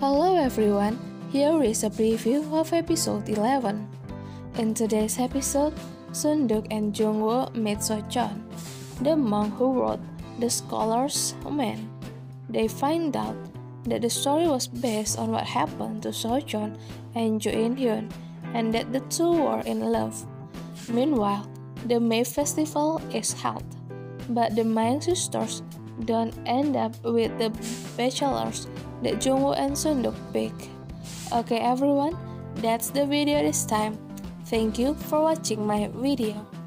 Hello everyone, here is a preview of episode 11. In today's episode, Sunduk and Jungwoo meet Sochon, the monk who wrote The Scholar's Man. They find out that the story was based on what happened to Sochon and Jo In-hyun, and that the two were in love. Meanwhile, the May Festival is held, but the Main sisters don't end up with the bachelors that Jungwoo and Sunduk pick. Okay everyone, that's the video this time. Thank you for watching my video.